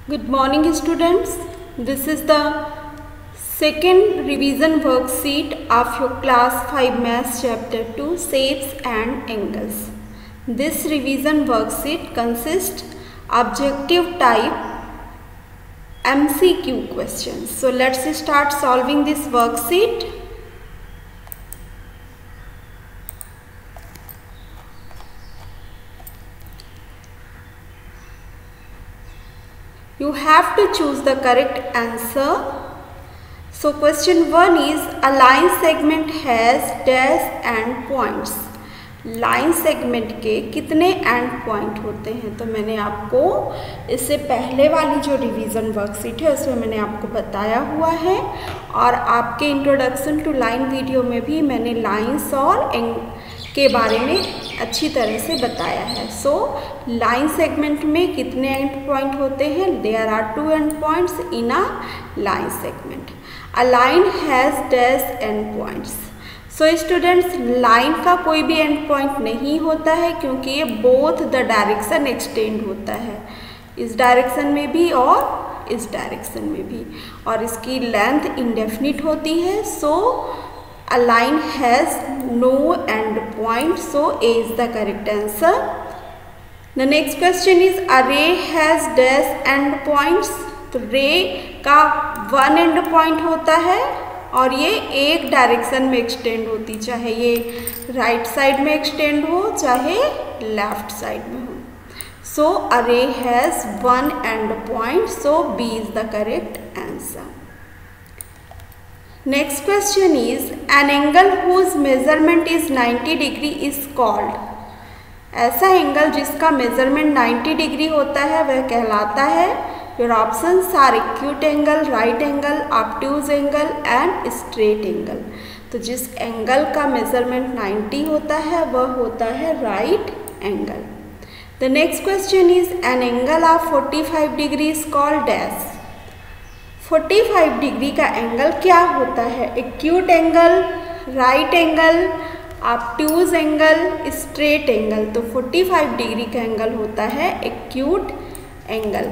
Good morning students. This is the second revision worksheet of your class 5 maths chapter 2 shapes and angles. This revision worksheet consists objective type MCQ questions. So let's start solving this worksheet. You have to choose the correct answer. So question 1 is a line segment has dash end points. Line segment के कितने and point होते हैं? तो मैंने आपको इससे पहले वाली जो रिवीजन वर्कशीट है उसमें मैंने आपको बताया हुआ है, और आपके इंट्रोडक्शन टू लाइन वीडियो में भी मैंने लाइंस और के बारे में अच्छी तरह से बताया है. सो लाइन सेगमेंट में कितने एंड पॉइंट होते हैं? There are 2 end points in a line segment. A line has dash end points. So students, line का कोई भी एंड पॉइंट नहीं होता है क्योंकि ये बोथ द डायरेक्शन एक्सटेंड होता है, इस डायरेक्शन में भी और इस डायरेक्शन में भी, और इसकी लेंथ इंडेफिनिट होती है. सो a line has no end point, so A is the correct answer. The next question is a ray has dash end points. तो ray का 1 end point होता है और ये एक डायरेक्शन में एक्सटेंड होती, चाहे ये राइट साइड में एक्सटेंड हो चाहे लेफ्ट साइड में हो. So a ray has 1 end point, so B is the correct answer. Next question is an angle whose measurement is 90 degree is called. ऐसा एंगल जिसका मेजरमेंट 90 डिग्री होता है वह कहलाता है. Your options are acute angle, right angle, obtuse angle and straight angle. तो जिस angle का मेजरमेंट 90 होता है वह होता है right angle. The next question is an angle of 45 degree is called dash. 45 degree का एंगल क्या होता है? Acute angle, right angle, obtuse angle, straight angle. तो 45 डिग्री का एंगल होता है acute angle.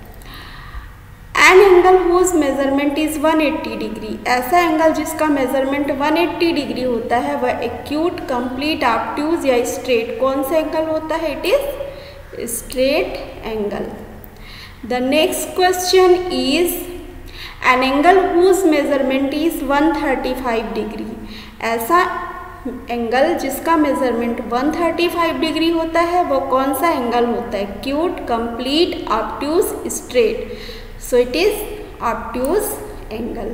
An angle whose measurement is 180 degree. ऐसा angle जिसका मेजरमेंट 180 डिग्री होता है वह एक्यूट, कंप्लीट, ऑब्ट्यूज या स्ट्रेट कौन सा एंगल होता है? It is straight angle. The next question is an angle whose measurement is 135 degree. ऐसा एंगल जिसका मेजरमेंट 135 डिग्री होता है वो कौन सा एंगल होता है? Acute, complete, obtuse, straight. So it is obtuse angle.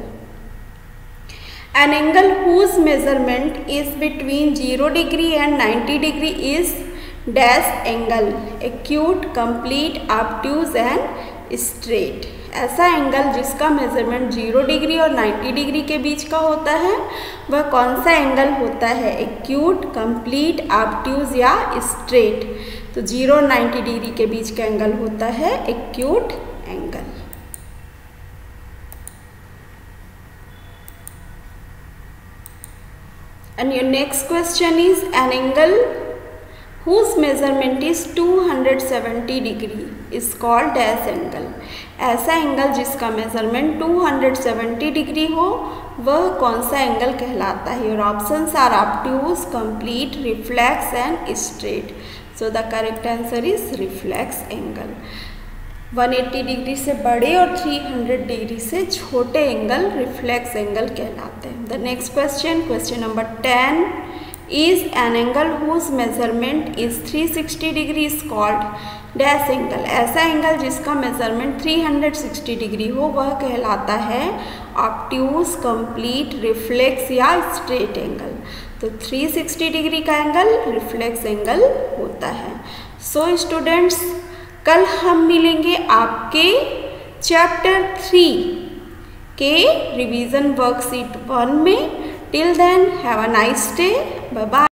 An angle whose measurement is between 0 degree and 90 degree is dash angle. Acute, complete, obtuse and straight. ऐसा एंगल जिसका मेजरमेंट 0 डिग्री और 90 डिग्री के बीच का होता है वह कौन सा एंगल होता है? एक्यूट, कंप्लीट, ऑब्ट्यूज या स्ट्रेट. तो 0 और 90 डिग्री के बीच का एंगल होता है acute angle. And your next question is an angle whose measurement is 270 degree is called dash angle. ऐसा एंगल जिसका मेजरमेंट 270 डिग्री हो वह कौन सा एंगल कहलाता है? Your options are obtuse, complete, reflex and straight. So the correct answer is reflex angle. 180 degree से बड़े और 300 डिग्री से छोटे एंगल रिफ्लेक्स एंगल कहलाते हैं. The next question, question number 10 is an angle whose measurement is 360 degree is called dash angle. ऐसा angle जिसका measurement 360 degree हो वह कहलाता है ऑब्ट्यूज, कंप्लीट, रिफ्लेक्स या स्ट्रेट एंगल. तो 360 डिग्री का एंगल रिफ्लेक्स एंगल होता है. सो स्टूडेंट्स, कल हम मिलेंगे आपके चैप्टर 3 के रिवीजन वर्कशीट 1 में. Till then have a nice day. Bye bye.